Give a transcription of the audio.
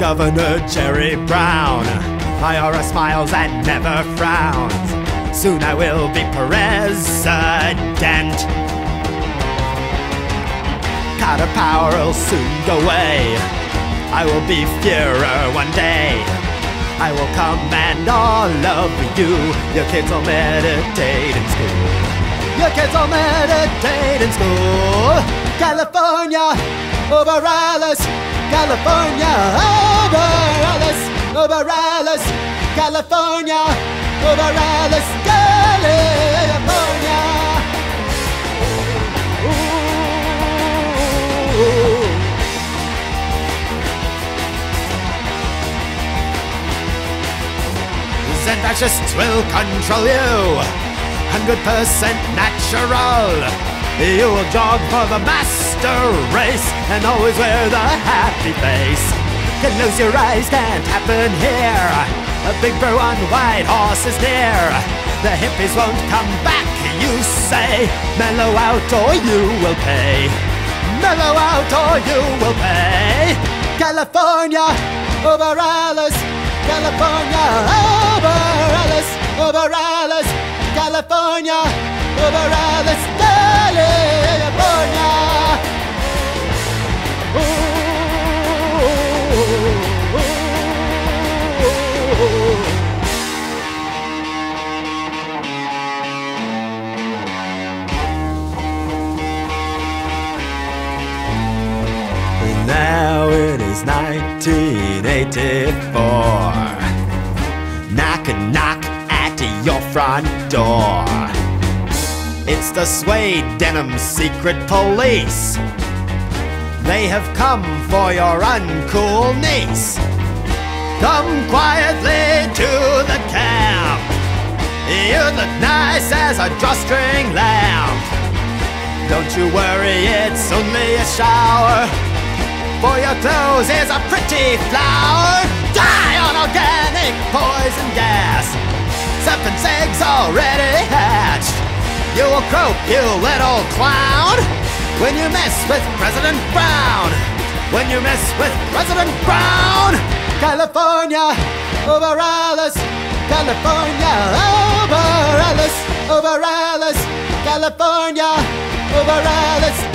Governor Jerry Brown. My aura smiles and never frowns. Soon I will be president. Carter power will soon go away. I will be Führer one day. I will command all of you. Your kids will meditate in school. Your kids will meditate in school. California over Alice. California over Alice. Over Alice. California over Alice. California. Fascists will control you, 100% natural. You will jog for the master race and always wear the happy face. Can lose your eyes, can't happen here. A big blue on white horse is near. The hippies won't come back, you say. Mellow out or you will pay. Mellow out or you will pay. California over Alice. California over Alice, over Alice, California over Alice, California. Now it is 1984. Knock a knock at your front door. It's the suede denim secret police. They have come for your uncool niece. Come quietly to the camp. You look nice as a drawstring lamp. Don't you worry, it's only a shower. For your clothes is a pretty flower. Die on organic poison gas. Something's eggs already hatched. You will croak, you little clown, when you mess with President Brown. When you mess with President Brown. California over Alice. California over Alice. Over Alice. California over Alice.